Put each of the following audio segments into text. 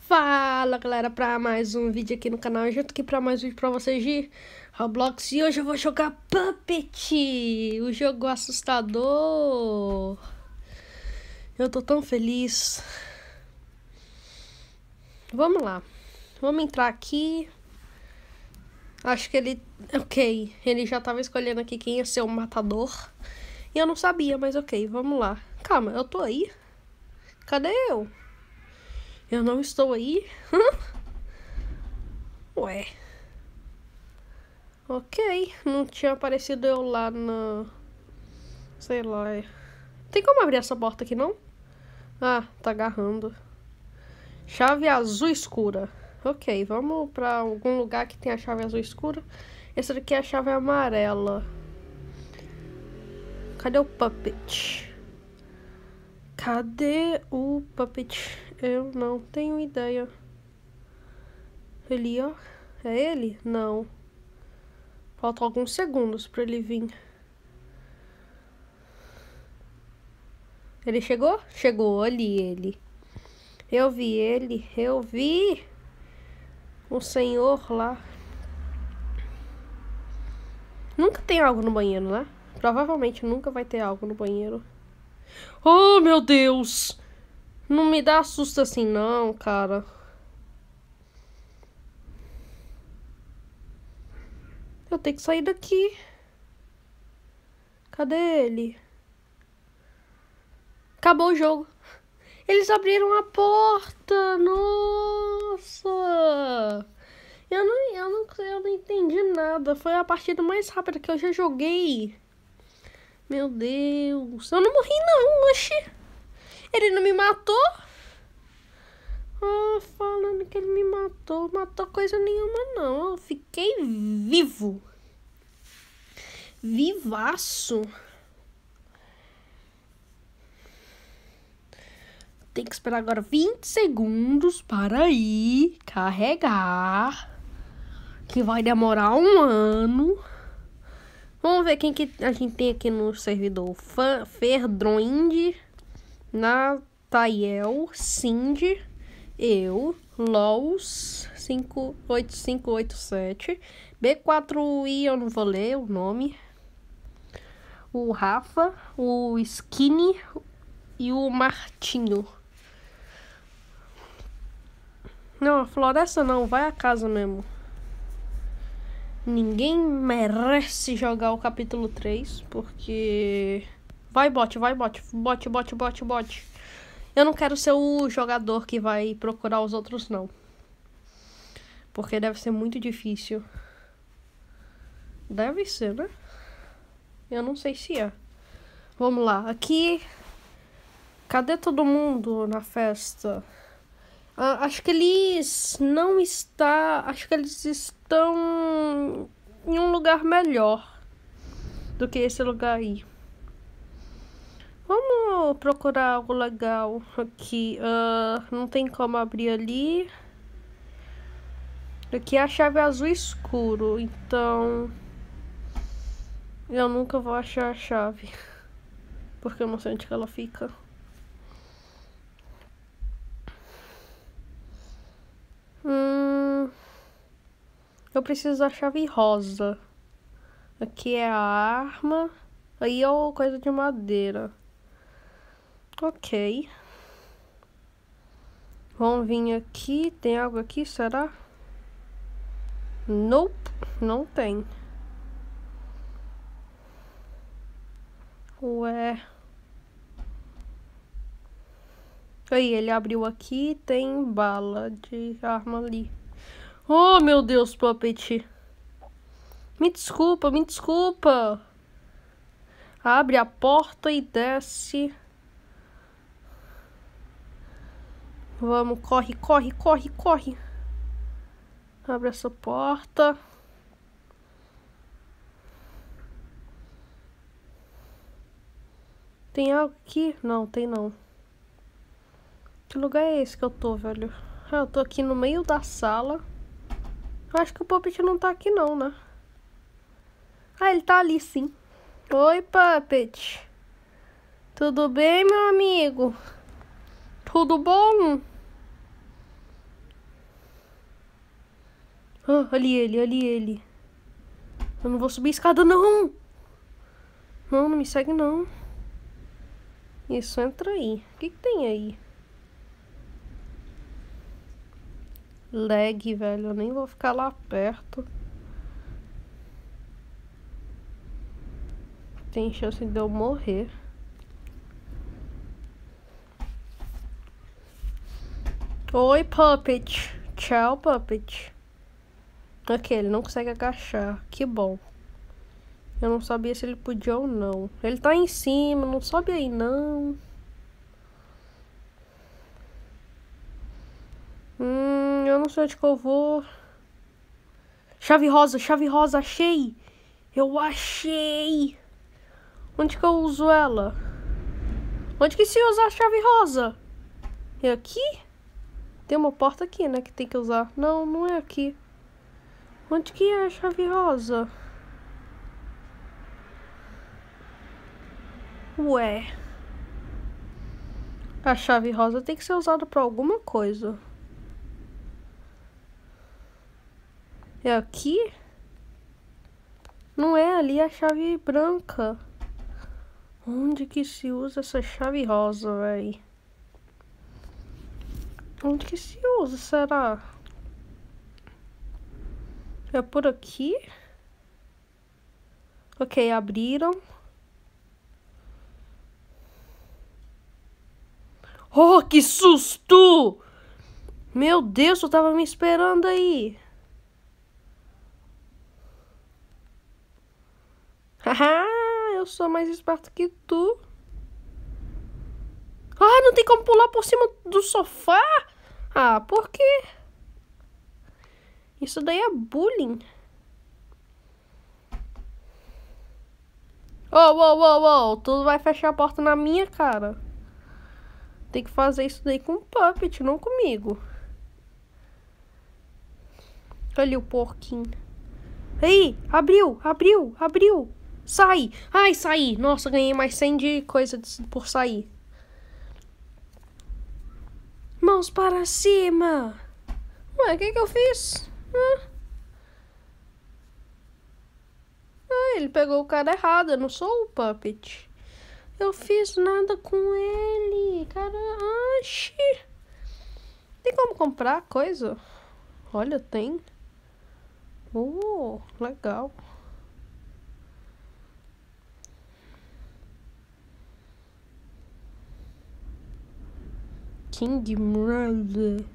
Fala galera, pra mais um vídeo aqui no canal. Eu já tô aqui pra mais um vídeo pra vocês de Roblox. E hoje eu vou jogar Puppet, o jogo assustador. Eu tô tão feliz. Vamos lá, vamos entrar aqui. Acho que ele... Ok, ele já tava escolhendo aqui quem ia ser o matador. E eu não sabia, mas ok, vamos lá. Calma, eu tô aí? Cadê eu? Eu não estou aí? Ué. Ok, não tinha aparecido eu lá na... Sei lá. Tem como abrir essa porta aqui, não? Ah, tá agarrando. Chave azul escura. Ok, vamos pra algum lugar que tem a chave azul escura. Essa daqui é a chave amarela. Cadê o Puppet? Cadê o Puppet? Eu não tenho ideia. Ele, ó. É ele? Não. Faltam alguns segundos pra ele vir. Ele chegou? Chegou, ali ele. Eu vi ele, eu vi o senhor lá. Nunca tem algo no banheiro, né? Provavelmente nunca vai ter algo no banheiro. Oh, meu Deus! Não me dá susto assim não, cara. Eu tenho que sair daqui. Cadê ele? Acabou o jogo. Eles abriram a porta. Nossa! Eu não entendi nada. Foi a partida mais rápida que eu já joguei. Meu Deus. Eu não morri não, oxi. Ele não me matou? Ah, falando que ele me matou. Matou coisa nenhuma não. Eu fiquei vivo. Vivaço. Tem que esperar agora 20 segundos para ir carregar. Que vai demorar um ano. Vamos ver quem que a gente tem aqui no servidor. Ferdroinde, Nataiel, Cindy, eu, Lows 58587, B4I, eu não vou ler o nome. O Rafa, o Skinny e o Martinho. Não, a floresta não, vai a casa mesmo. Ninguém merece jogar o capítulo 3, porque... Vai, bot. Bot. Eu não quero ser o jogador que vai procurar os outros, não. Porque deve ser muito difícil. Deve ser, né? Eu não sei se é. Vamos lá, aqui... Cadê todo mundo na festa? Acho que eles não estão... Acho que eles estão em um lugar melhor do que esse lugar aí. Vamos procurar algo legal aqui. Não tem como abrir ali. Aqui é a chave azul escuro, então... Eu nunca vou achar a chave. Porque eu não sei onde que ela fica. Eu preciso da chave rosa. Aqui é a arma. Aí é coisa de madeira. Ok. Vamos vir aqui. Tem algo aqui, será? Nope, não tem. Ué. Aí, ele abriu aqui. Tem bala de arma ali. Oh, meu Deus, Puppet. Me desculpa. Abre a porta e desce. Vamos, corre. Abre essa porta. Tem algo aqui? Não, tem não. Que lugar é esse que eu tô, velho? Eu tô aqui no meio da sala. Acho que o Puppet não tá aqui não, né? Ele tá ali sim. Oi, Puppet. Tudo bem, meu amigo? Tudo bom? Ah, ali ele. Eu não vou subir a escada, não. Não me segue, não. Isso, entra aí. O que tem aí? Lag, velho. Eu nem vou ficar lá perto. Tem chance de eu morrer. Oi, Puppet. Tchau, Puppet. Ok, ele não consegue agachar. Que bom. Eu não sabia se ele podia ou não. Ele tá em cima, não sobe aí, não. Eu não sei onde que eu vou. Chave rosa, achei! Eu achei! Onde que eu uso ela? Onde que se usa a chave rosa? É aqui? Tem uma porta aqui, né, que tem que usar. Não, não é aqui. Onde que é a chave rosa? Ué. A chave rosa tem que ser usada pra alguma coisa. É aqui? Não é ali a chave branca. Onde que se usa essa chave rosa, véi? Onde que se usa, será? É por aqui? Ok, abriram. Oh, que susto! Meu Deus, eu tava me esperando aí. Haha, eu sou mais esperto que tu. Ah, não tem como pular por cima do sofá? Ah, por quê? Isso daí é bullying. Oh, tu vai fechar a porta na minha cara. Tem que fazer isso daí com o Puppet, não comigo. Ali o porquinho. Aí, abriu. Sai. Ai, saí. Nossa, ganhei mais 100 de coisa por sair. Mãos para cima. Ué, o que eu fiz? Ele pegou o cara errado. Eu não sou o Puppet. Eu fiz nada com ele. Cara, oxi. Tem como comprar coisa? Olha, tem. Legal. Kingmo.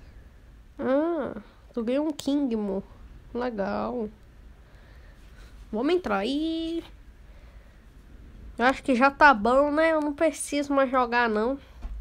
Tu ganhou um Kingmo. Legal. Vamos entrar aí. Eu acho que já tá bom, né? Eu não preciso mais jogar, não.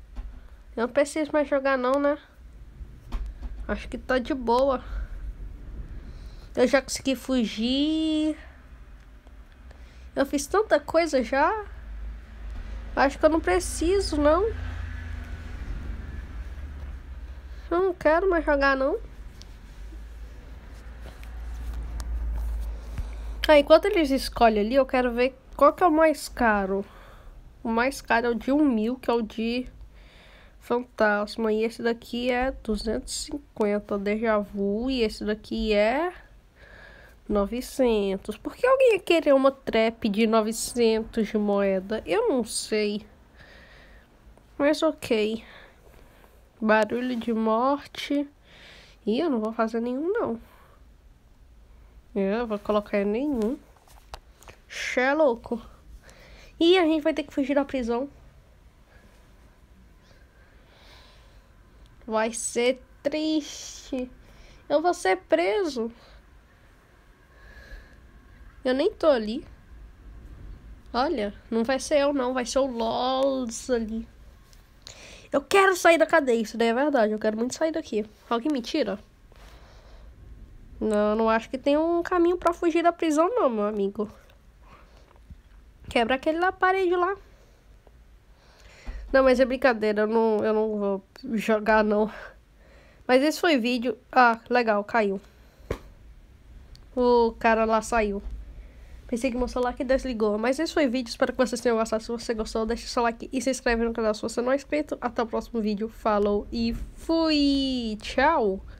Né? Acho que tá de boa. Eu já consegui fugir. Eu fiz tanta coisa já. Acho que eu não preciso, não. Eu não quero mais jogar, não. Enquanto eles escolhem ali, eu quero ver qual que é o mais caro. O mais caro é o de 1.000, que é o de Fantasma. E esse daqui é 250, Déjà Vu. E esse daqui é 900. Por que alguém ia querer uma trap de 900 de moeda? Eu não sei. Mas ok. Barulho de morte. Ih, eu não vou fazer nenhum, não. Eu vou colocar nenhum. Xé louco. E a gente vai ter que fugir da prisão. Vai ser triste. Eu vou ser preso. Eu nem tô ali. Olha, não vai ser eu, não. Vai ser o Lols ali. Eu quero sair da cadeia. Isso daí é verdade. Eu quero muito sair daqui. Alguém me tira? Não acho que tem um caminho pra fugir da prisão, não, meu amigo. Quebra aquele da parede lá. Não, mas é brincadeira. Eu não vou jogar, não. Mas esse foi vídeo. Ah, legal, caiu. O cara lá saiu. Pensei que meu celular que desligou. Mas esse foi vídeo. Espero que vocês tenham gostado. Se você gostou, deixa o seu like e se inscreve no canal se você não é inscrito. Até o próximo vídeo. Falou e fui. Tchau.